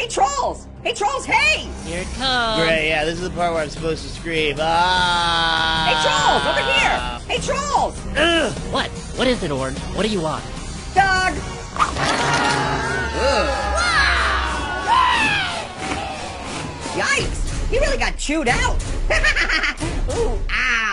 Hey, trolls! Hey, trolls, hey! Here it comes. Great, yeah, this is the part where I'm supposed to scream. Ah! Hey, trolls, over here! Hey, trolls! Ugh, what? What is it, Orange? What do you want? Dog! Yikes! He really got chewed out! Ooh, ah!